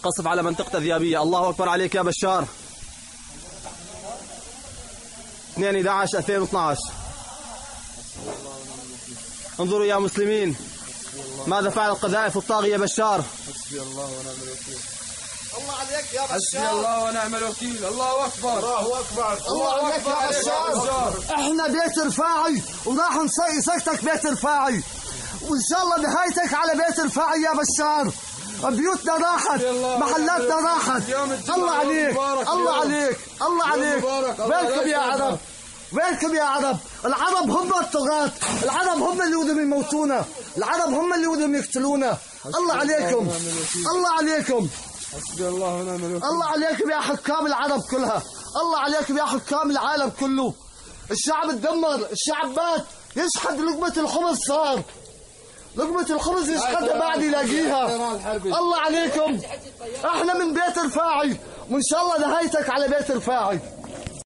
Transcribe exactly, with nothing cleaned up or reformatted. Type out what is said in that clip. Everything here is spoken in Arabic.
قصف على منطقة ذيابية. الله أكبر عليك يا بشار. اثنين أحد عشر ألفين واثنعش. انظروا يا مسلمين ماذا فعل القذائف الطاغية بشار. حسبي الله ونعم الوكيل. الله عليك يا بشار. حسبي الله ونعم الوكيل. الله أكبر. الله أكبر. الله عليك يا بشار. احنا بيت رفاعي وراح نسكتك بيت رفاعي، وان شاء الله نهايتك على بيت رفاعي يا بشار. بيوتنا راحت، محلاتنا راحت. الله عليك الله عليك الله عليك. وينكم يا عرب؟ وينكم يا عرب؟ العرب هم الطغاة، العرب هم اللي بدهم يموتونا، العرب هم اللي بدهم يقتلونا. الله عليكم الله عليكم. حسبي الله ونعم الوكيل. الله عليكم يا حكام العرب كلها، الله عليكم يا حكام العالم كله. الشعب تدمر، الشعب مات، يشحد لقمة الخبز صار، لقمة الخبز يشحدها بعد يلاقيها. الله عليكم. احنا من بيت رفاعي وان شاء الله نهايتك على بيت رفاعي.